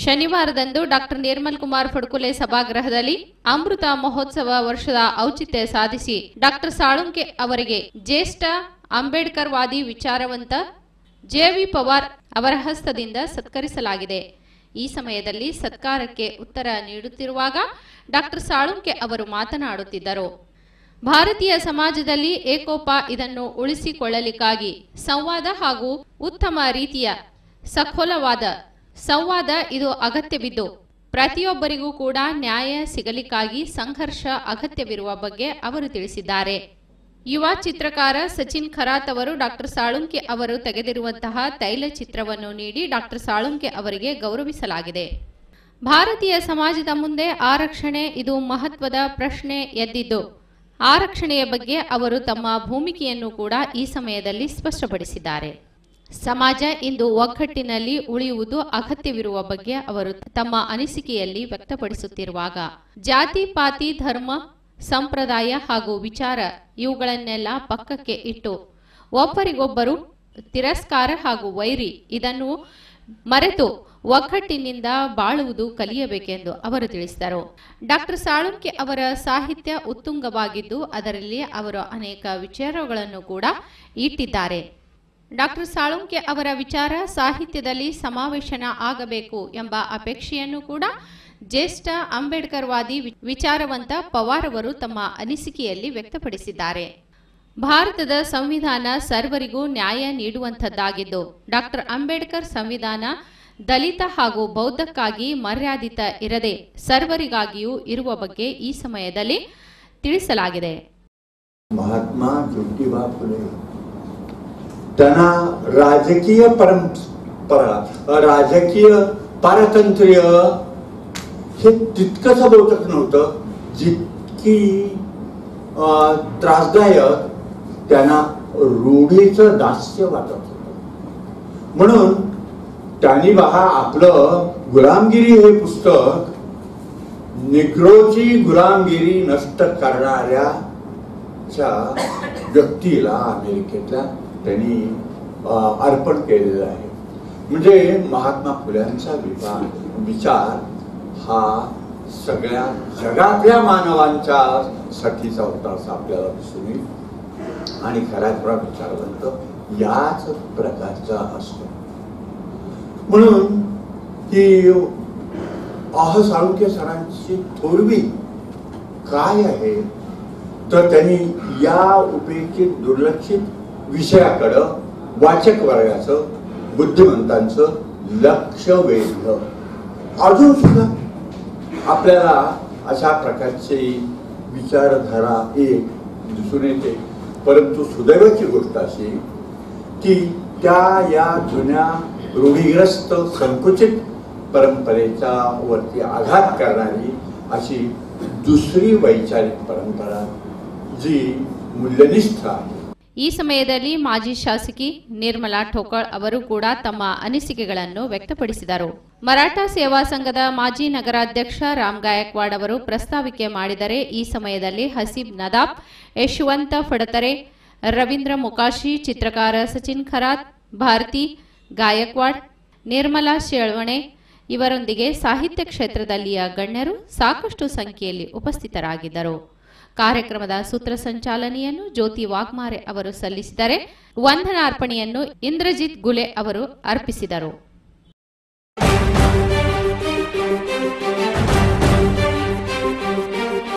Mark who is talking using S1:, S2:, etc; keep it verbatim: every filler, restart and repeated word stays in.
S1: ಶನಿವಾರದಂದು ಡಾಕ್ಟರ್ ನಿರ್ಮಲ್ ಕುಮಾರ್ ಫಡ್ಕುಲೆ ಸಭಾಗೃಹದಲ್ಲಿ ಅಮೃತ ಮಹೋತ್ಸವ ವರ್ಷದ ಔಚಿತ್ಯ ಸಾಧಿಸಿ ಡಾಕ್ಟರ್ ಸಾಳುಂಕೆ ಅವರಿಗೆ ಜ್ಯೇಷ್ಠ ಅಂಬೇಡ್ಕರ್ ವಾದಿ ವಿಚಾರವಂತ ಜೆವಿ ಪವಾರ್ ಅವರ ಹಸ್ತದಿಂದ ಸತ್ಕರಿಸಲಾಗಿದೆ. ಈ ಸಮಯದಲ್ಲಿ ಸತ್ಕಾರಕ್ಕೆ ಉತ್ತರ ನೀಡುತ್ತಿರುವಾಗ ಡಾಕ್ಟರ್ ಸಾಳುಂಕೆ ಅವರು ಮಾತನಾಡುತ್ತಿದ್ದರು. ಭಾರತೀಯ ಸಮಾಜದಲ್ಲಿ ಏಕೋಪ ಇದನ್ನು ಉಳಿಸಿಕೊಳ್ಳಲಿಕ್ಕಾಗಿ ಸಂವಾದ ಹಾಗೂ ಉತ್ತಮ ರೀತಿಯ ಸಖೋಲವಾದ ಸಂವಾದ ಇದು ಅಗತ್ಯವಿದ್ದು ಪ್ರತಿಯೊಬ್ಬರಿಗೂ ಕೂಡ ನ್ಯಾಯ ಸಿಗಲಿಕ್ಕಾಗಿ ಸಂಘರ್ಷ ಅಗತ್ಯವಿರುವ ಬಗ್ಗೆ ಅವರು ತಿಳಿಸಿದ್ದಾರೆ. ಯುವ ಚಿತ್ರಕಾರ ಸಚಿನ್ ಖರಾತ್ ಅವರು ಡಾಕ್ಟರ್ ಸಾಳುಂಕೆ ಅವರು ತೆಗೆದಿರುವಂತಹ ತೈಲ ಚಿತ್ರವನ್ನು ನೀಡಿ ಡಾಕ್ಟರ್ ಸಾಳುಂಕೆ ಅವರಿಗೆ ಗೌರವಿಸಲಾಗಿದೆ. ಭಾರತೀಯ ಸಮಾಜದ ಮುಂದೆ ಆರಕ್ಷಣೆ ಇದು ಮಹತ್ವದ ಪ್ರಶ್ನೆ ಎದ್ದಿದ್ದು ಆರಕ್ಷಣೆಯ ಬಗ್ಗೆ ಅವರು ತಮ್ಮ ಭೂಮಿಕೆಯನ್ನು ಕೂಡ ಈ ಸಮಯದಲ್ಲಿ ಸ್ಪಷ್ಟಪಡಿಸಿದ್ದಾರೆ. ಸಮಾಜ ಇಂದು ಒಗ್ಗಟ್ಟಿನಲ್ಲಿ ಉಳಿಯುವುದು ಅಗತ್ಯವಿರುವ ಬಗ್ಗೆ ಅವರು ತಮ್ಮ ಅನಿಸಿಕೆಯಲ್ಲಿ ವ್ಯಕ್ತಪಡಿಸುತ್ತಿರುವಾಗ ಜಾತಿ ಪಾತಿ ಧರ್ಮ ಸಂಪ್ರದಾಯ ಹಾಗೂ ವಿಚಾರ ಇವುಗಳನ್ನೆಲ್ಲ ಪಕ್ಕಕ್ಕೆ ಇಟ್ಟು ಒಬ್ಬರಿಗೊಬ್ಬರು ತಿರಸ್ಕಾರ ಹಾಗೂ ವೈರಿ ಇದನ್ನು ಮರೆತು ಒಗ್ಗಟ್ಟಿನಿಂದ ಬಾಳುವುದು ಕಲಿಯಬೇಕೆಂದು ಅವರು ತಿಳಿಸಿದರು. ಡಾಕ್ಟರ್ ಸಾಳುಂಕೆ ಅವರ ಸಾಹಿತ್ಯ ಉತ್ತುಂಗವಾಗಿದ್ದು ಅದರಲ್ಲಿ ಅವರು ಅನೇಕ ವಿಚಾರಗಳನ್ನು ಕೂಡ ಇಟ್ಟಿದ್ದಾರೆ. ಡಾಕ್ಟರ್ ಸಾಳುಂಕೆ ಅವರ ವಿಚಾರ ಸಾಹಿತ್ಯದಲ್ಲಿ ಸಮಾವೇಶನ ಆಗಬೇಕು ಎಂಬ ಅಪೇಕ್ಷೆಯನ್ನು ಕೂಡ ಜ್ಯೇಷ್ಠ ಅಂಬೇಡ್ಕರ್ ವಾದಿ ವಿಚಾರವಂತ ಪವಾರ್ ಅವರು ತಮ್ಮ ಅನಿಸಿಕೆಯಲ್ಲಿ ವ್ಯಕ್ತಪಡಿಸಿದ್ದಾರೆ. ಭಾರತದ ಸಂವಿಧಾನ ಸರ್ವರಿಗೂ ನ್ಯಾಯ ನೀಡುವಂತದ್ದಾಗಿದ್ದು ಡಾಕ್ಟರ್ ಅಂಬೇಡ್ಕರ್ ಸಂವಿಧಾನ ದಲಿತ ಹಾಗೂ ಬೌದ್ಧಕ್ಕಾಗಿ ಮರ್ಯಾದಿತ ಇರದೆ ಸರ್ವರಿಗಾಗಿಯೂ ಇರುವ ಬಗ್ಗೆ ಈ ಸಮಯದಲ್ಲಿ ತಿಳಿಸಲಾಗಿದೆ.
S2: ಮಹಾತ್ಮ ಜ್ಯೋತಿಬಾ ಫುಲೆ त्यांना राजकीय परंपरा राजकीय पारतंत्र्य हे तितकंच बोलत नव्हतं जितकी त्रासदायक त्यांना रूढीचं दास्य वाटत होतं. म्हणून त्यांनी बघा आपलं गुलामगिरी हे पुस्तक निग्रोची गुलामगिरी नष्ट करणाऱ्या व्यक्तीला अमेरिकेतल्या त्यांनी अर्पण केलेलं आहे. म्हणजे महात्मा फुल्यांचा विचार हा सगळ्या जगातल्या मानवांच्या साठीचा होता असं आपल्याला दिसून येईल आणि खरा विचारवंत याच प्रकारचा असतो. म्हणून की अह साळुंके सरांची थोरवी काय आहे तर त्यांनी या उपेक्षित दुर्लक्षित विषयाकडे वाचक वर्गाचं बुद्धिमंतांचं लक्ष वेधलं. अजून सुद्धा आपल्याला अशा प्रकारची विचारधारा एक दिसून येते. परंतु सुदैवाची गोष्ट अशी की त्या या जुन्या रूढीग्रस्त संकुचित परंपरेच्या वरती आघात करणारी अशी दुसरी वैचारिक परंपरा जी मूल्यनिष्ठ आहे.
S1: ಈ ಸಮಯದಲ್ಲಿ ಮಾಜಿ ಶಾಸಕಿ ನಿರ್ಮಲಾ ಠೋಕಳ್ ಅವರು ಕೂಡ ತಮ್ಮ ಅನಿಸಿಕೆಗಳನ್ನು ವ್ಯಕ್ತಪಡಿಸಿದರು. ಮರಾಠ ಸೇವಾ ಸಂಘದ ಮಾಜಿ ನಗರಾಧ್ಯಕ್ಷ ರಾಮ್ ಗಾಯಕ್ವಾಡ್ ಅವರು ಪ್ರಸ್ತಾವಿಕೆ ಮಾಡಿದರೆ ಈ ಸಮಯದಲ್ಲಿ ಹಸೀಬ್ ನದಾಬ್, ಯಶವಂತ ಫಡತರೆ, ರವೀಂದ್ರ ಮುಕಾಶಿ, ಚಿತ್ರಕಾರ ಸಚಿನ್ ಖರಾತ್, ಭಾರತಿ ಗಾಯಕ್ವಾಡ್, ನಿರ್ಮಲಾ ಶೇಳ್ವಣೆ ಇವರೊಂದಿಗೆ ಸಾಹಿತ್ಯ ಕ್ಷೇತ್ರದಲ್ಲಿಯ ಗಣ್ಯರು ಸಾಕಷ್ಟು ಸಂಖ್ಯೆಯಲ್ಲಿ ಉಪಸ್ಥಿತರಾಗಿದ್ದರು. ಕಾರ್ಯಕ್ರಮದ ಸೂತ್ರ ಸಂಚಾಲನೆಯನ್ನು ಜ್ಯೋತಿ ವಾಗ್ಮಾರೆ ಅವರು ಸಲ್ಲಿಸಿದರೆ ವಂದನಾರ್ಪಣೆಯನ್ನು ಇಂದ್ರಜಿತ್ ಗುಲೆ ಅವರು ಅರ್ಪಿಸಿದರು.